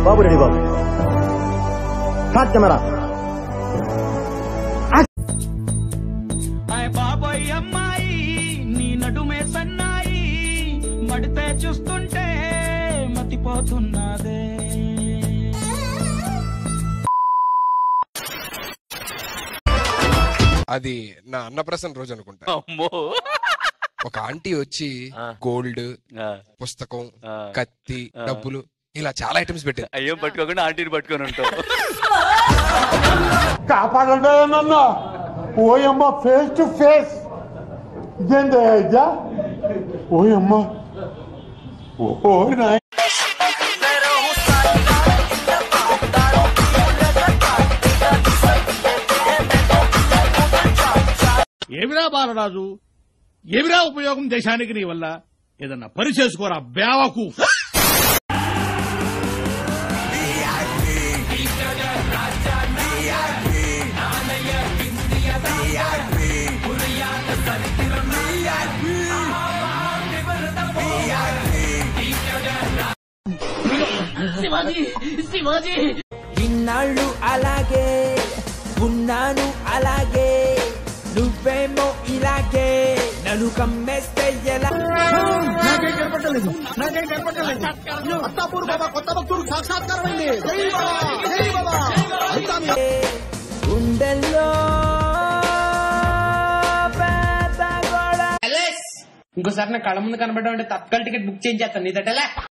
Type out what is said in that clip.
బాబు ready బాబు. Start camera. బాబాయ్ అమ్మాయి నీ నడుమే సన్నాయి మడితే చూస్తుంటే మతిపోతున్నదే. అది నా అన్నప్రసన్న రోజు అనుకుంటా. ఒక ఆంటీ వచ్చి గోల్డ్, పుస్తకం, కత్తి, డబ్బులు ఇలా చాలా ఐటమ్స్ పెట్టారు. అయ్యో పట్టుకోకుండా ఆంటీని పట్టుకొని ఉంటావు. కాపాడండి నన్ను. ఓయమ్మ ఫేస్ టు ఫేస్. ఇదేందా ఇదా? ఓయమ్మ ఓ నాయ్. ఏమిరా బాలరాజు, ఏమిరా ఉపయోగం దేశానికి నీ వల్ల? ఏదన్నా పని చేసుకోరా బేవకు. ఇన్నాళ్ళు అలాగే ఉన్నాను, అలాగే నువ్వేమో ఇలాగే నన్ను కమ్మేస్తే ఎలా? నాకేం కనపట్టలేదు. అత్తాపూర్ బాబా కొత్త భక్తుడు సాక్షాత్కారమైంది. గుండెల్లో ఇంకోసారి నా కళ్ళ ముందు కనబడ్డా అంటే తత్కాల టికెట్ బుక్ చేయించేస్తాను. నీ తట్టలే